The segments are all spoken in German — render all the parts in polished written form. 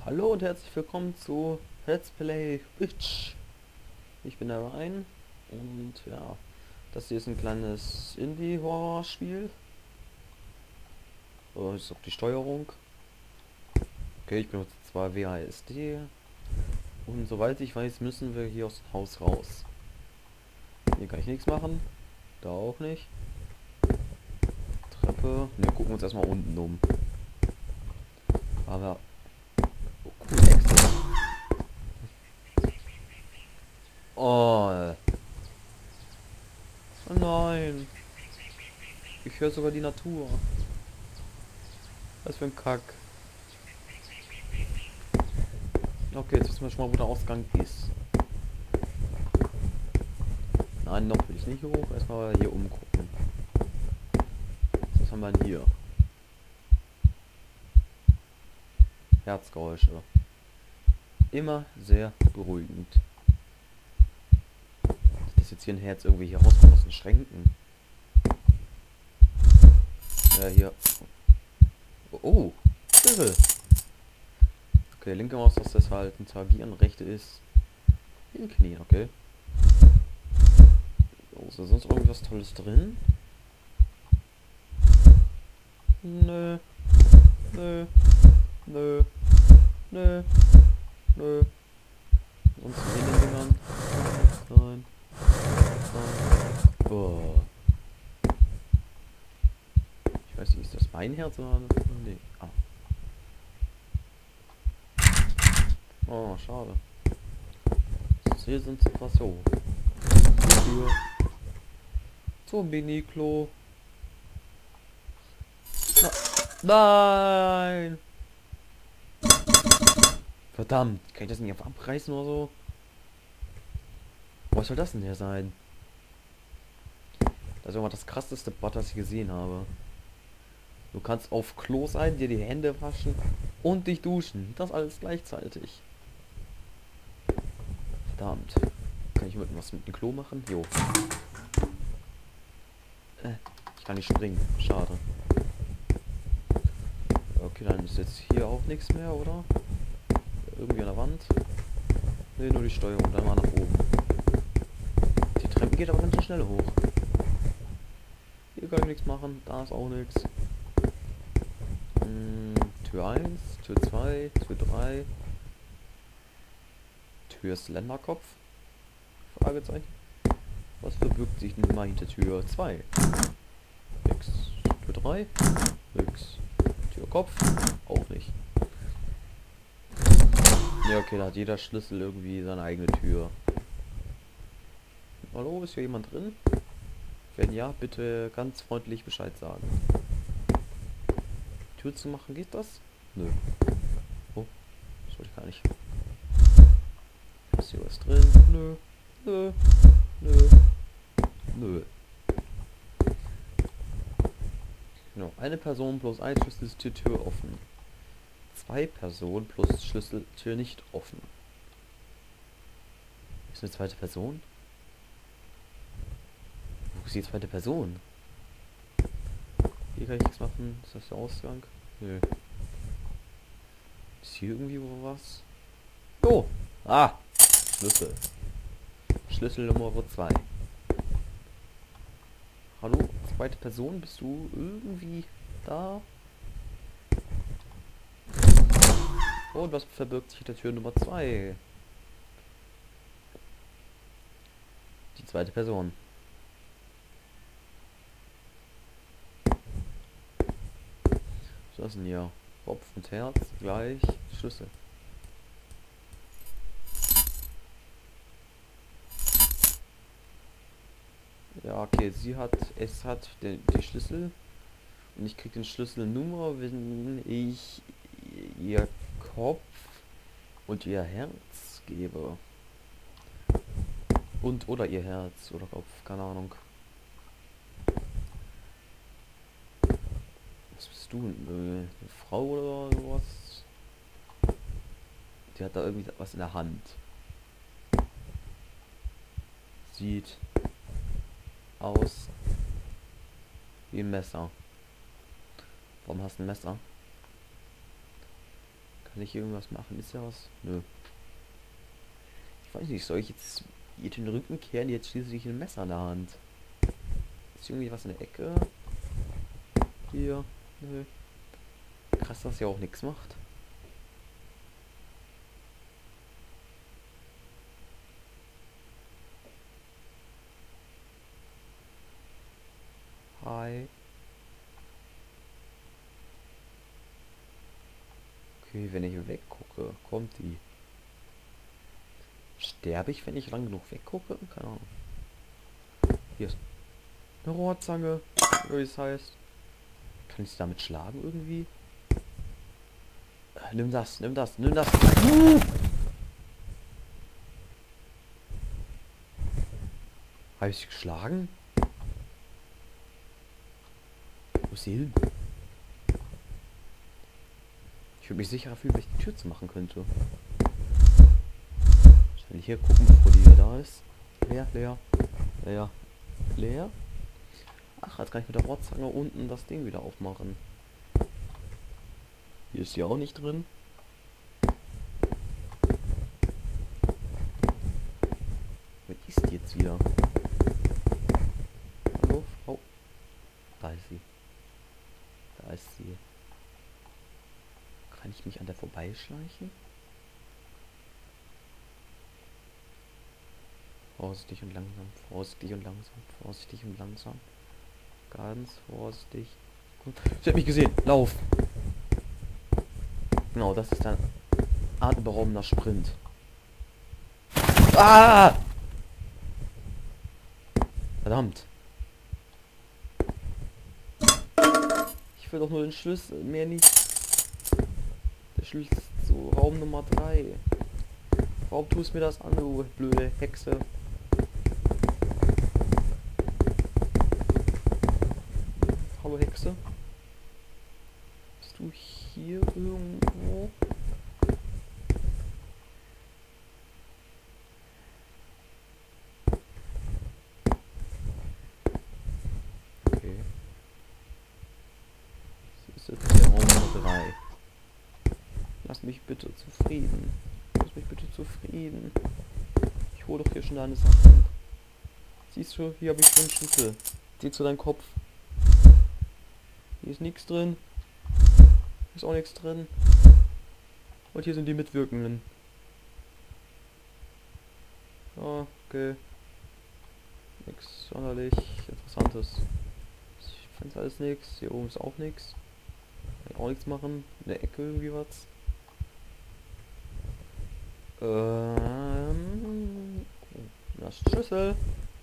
Hallo und herzlich willkommen zu Let's Play Witch. Ich bin der Ryan und ja, das hier ist ein kleines Indie-Horror-Spiel. Ist auch die Steuerung. Okay, ich benutze zwar WASD und soweit ich weiß, müssen wir hier aus dem Haus raus. Hier kann ich nichts machen, da auch nicht. Treppe, wir gucken uns erstmal unten um. Aber oh, cool, Exit. Oh nein, ich höre sogar die Natur. Was für ein Kack. Okay, jetzt wissen wir schon mal, wo der Ausgang ist. Nein, noch will ich nicht hoch. Erstmal hier umgucken. Was haben wir denn hier? Herzgeräusche. Immer sehr beruhigend. Dass jetzt hier ein Herz irgendwie hier rauskommt aus den Schränken. Ja, hier. Oh, Hilfe. Okay, linke Maustaste halt interagieren, rechte ist hinknien, okay. Oh, ist da sonst irgendwas Tolles drin? Nö. Nö. Nö. Nö. Nö. Sonst in den Dingern. Nein. Nein. Oh. Ich weiß nicht, ist das mein Herz oder? Nee. Ah. Oh, schade. Hier sind sie fast so. Tür. Zum Mini-Klo. Nein! Verdammt, kann ich das nicht einfach abreißen oder so? Was soll das denn hier sein? Das ist immer das krasseste Bot, das ich gesehen habe. Du kannst auf Klo sein, dir die Hände waschen und dich duschen. Das alles gleichzeitig. Verdammt. Kann ich was mit dem Klo machen? Jo. Ich kann nicht springen. Schade. Okay, dann ist jetzt hier auch nichts mehr, oder? Irgendwie an der Wand. Ne, nur die Steuerung. Dann mal nach oben. Die Treppe geht aber ganz schön schnell hoch. Hier kann ich nichts machen. Da ist auch nichts. Tür 1, Tür 2, Tür 3. Tür Slenderkopf? Fragezeichen. Was verbirgt sich nun mal hinter Tür 2? Nix. Tür 3? Nix. Tür Kopf? Auch nicht. Ja, okay, da hat jeder Schlüssel irgendwie seine eigene Tür. Hallo, ist hier jemand drin? Wenn ja, bitte ganz freundlich Bescheid sagen. Tür zu machen, geht das? Nö. Oh, das wollte ich gar nicht. Ist hier was drin? Nö. Nö. Nö. Nö. Genau, eine Person plus ein Schlüssel ist die Tür offen. Zwei Personen plus Schlüssel Tür nicht offen. Ist eine zweite Person? Wo ist die zweite Person? Hier kann ich nichts machen. Ist das der Ausgang? Nö. Ist hier irgendwie wo was? Oh! Ah! Schlüssel. Schlüssel Nummer 2. Hallo? Zweite Person? Bist du irgendwie da? Und was verbirgt sich hinter Tür Nummer 2? Die zweite Person. Was ist denn hier? Kopf und Herz gleich Schlüssel. Ja, okay, es hat die Schlüssel und ich krieg den Schlüssel nur, wenn ich ihr Kopf und ihr Herz gebe. Und oder ihr Herz oder Kopf, keine Ahnung. Was bist du? Eine Frau oder sowas? Die hat da irgendwie was in der Hand. Sieht aus wie ein Messer. Warum hast du ein Messer? Kann ich hier irgendwas machen? Ist ja was? Nö. Ich weiß nicht, soll ich jetzt ihr den Rücken kehren? Jetzt schließlich ein Messer in der Hand. Ist irgendwie was in der Ecke? Hier. Nö. Krass, dass ja auch nichts macht. Hi. Okay, wenn ich weggucke, kommt die. Sterbe ich, wenn ich lang genug weggucke? Keine Ahnung. Hier ist eine Rohrzange, wie es heißt. Kann ich sie damit schlagen irgendwie? Nimm das, nimm das, nimm das. Habe ich sie geschlagen? Wo ist sie hin? Ich würde mich sicherer fühlen, wenn ich die Tür zu machen könnte. Wahrscheinlich hier gucken, bevor die hier da ist. Leer, leer, leer, leer. Ach, jetzt kann ich mit der Rohrzange unten das Ding wieder aufmachen. Hier ist sie auch nicht drin. Wo ist die jetzt wieder? Hallo? Oh. Da ist sie. Da ist sie. Kann ich mich an der vorbeischleichen? Vorsichtig und langsam, vorsichtig und langsam, vorsichtig und langsam. Ganz vorsichtig. Gut. Sie hat mich gesehen. Lauf! Genau, das ist ein atemberaubender Sprint. Ah! Verdammt. Ich will doch nur den Schlüssel, mehr nicht. Der Schlüssel zu Raum Nummer 3. Warum tust du mir das an, du blöde Hexe? Hallo Hexe? Bist du hier irgendwo? Okay. Das ist jetzt der Raum Nummer 3. Lass mich bitte zufrieden. Lass mich bitte zufrieden. Ich hole doch hier schon deine Sachen. Siehst du, hier habe ich schon einen Schlüssel. Sieh zu deinem Kopf. Hier ist nichts drin. Hier ist auch nichts drin. Und hier sind die Mitwirkenden. Ah, okay. Nichts sonderlich Interessantes. Ich finde alles nichts. Hier oben ist auch nichts. Kann ich auch nichts machen. In der Ecke irgendwie was. Das ist Schlüssel.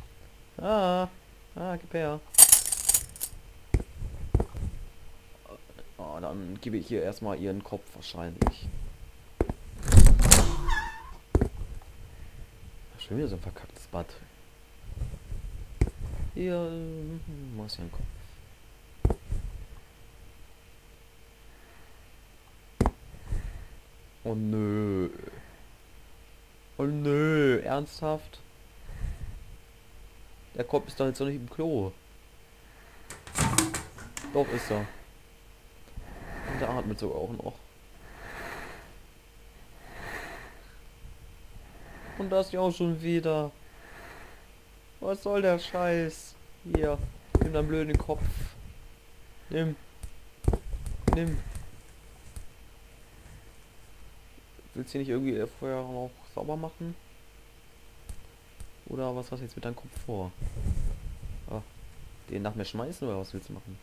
Gib her. Dann gebe ich hier erstmal ihren Kopf wahrscheinlich. Schon wieder so ein verkacktes Bad. Hier, was hier ein Kopf. Oh nö. Oh nö, ernsthaft? Der Kopf ist doch jetzt noch nicht im Klo. Doch, ist er. Und der atmet sogar auch noch. Und das ja auch schon wieder. Was soll der Scheiß? Hier, nimm deinen blöden Kopf. Nimm. Nimm. Willst du nicht irgendwie vorher noch sauber machen? Oder was hast du jetzt mit deinem Kopf vor? Ah, den nach mir schmeißen oder was willst du machen?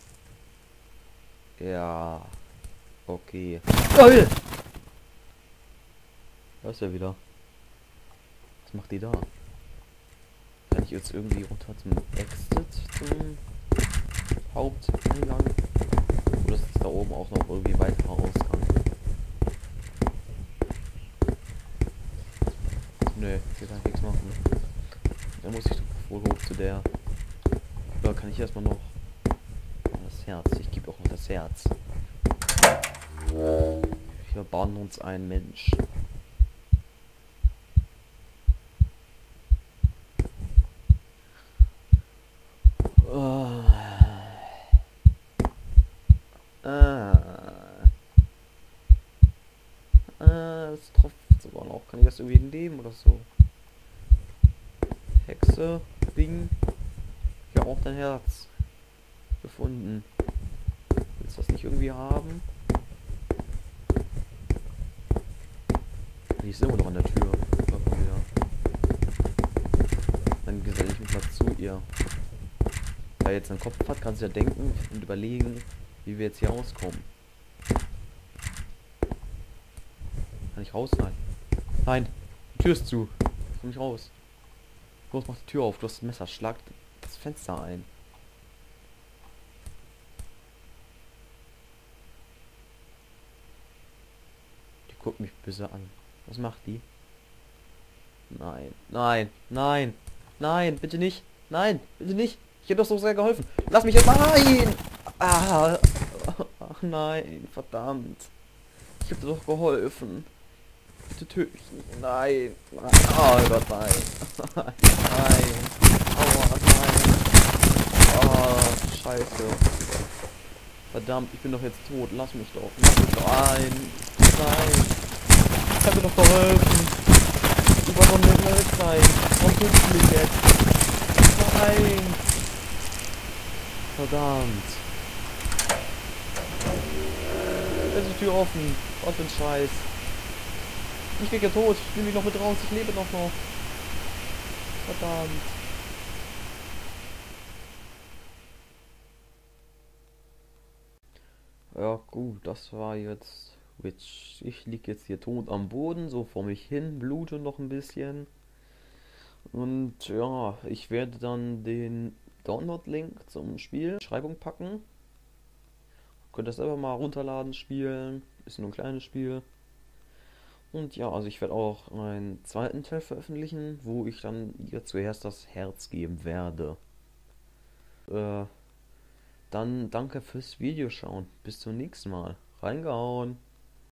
Ja. Okay. Geil! Da ist er wieder. Was macht die da? Kann ich jetzt irgendwie runter zum Exit, zum Haupteingang? Oder ist es da oben auch noch irgendwie weiterer Ausgang? Nö, hier kann ich nichts machen. Da muss ich doch wohl hoch zu der. Oder kann ich erstmal noch das Herz? Ich gebe auch noch das Herz. Wir bauen uns einen Mensch. Herz drauf sogar noch. Kann ich das irgendwie nehmen oder so? Hexe, Bing. Ja, auch dein Herz. Gefunden. Willst du das nicht irgendwie haben? Die ist immer noch an der Tür. Dann geselle ich mich mal zu ihr. Da jetzt einen Kopf hat, kannst du ja denken und überlegen, wie wir jetzt hier rauskommen. Kann ich raus? Nein. Nein, die Tür ist zu. Ich komm nicht raus. Los, mach die Tür auf. Du hast das Messer. Schlag das Fenster ein. Die guckt mich böse an. Was macht die? Nein, nein, nein, nein, bitte nicht. Nein, bitte nicht. Ich hätte doch so sehr geholfen. Lass mich jetzt mal rein. Ah, ach nein, verdammt. Ich habe dir doch geholfen. Bitte töte mich nicht. Nein. Nein. Oh Gott, nein. Nein. Aua, nein. Oh, scheiße. Verdammt, ich bin doch jetzt tot. Lass mich doch. Lass mich doch ein. Nein. Ich habe dir doch geholfen. Ich wollte doch nicht mehr sein. Warum tötest du mich jetzt? Nein. Verdammt. Jetzt ist die Tür offen. Was für ein Scheiß. Ich bin ja tot. Ich will mich noch mit raus. Ich lebe doch noch. Verdammt. Ja gut, das war jetzt Witch. Ich liege jetzt hier tot am Boden, so vor mich hin, blute noch ein bisschen. Und ja, ich werde dann den Download-Link zum Spiel in die Beschreibung packen. Könnt ihr selber mal runterladen, spielen. Ist nur ein kleines Spiel. Und ja, also ich werde auch einen zweiten Teil veröffentlichen, wo ich dann ihr zuerst das Herz geben werde. Dann danke fürs Videoschauen. Bis zum nächsten Mal. Reingehauen.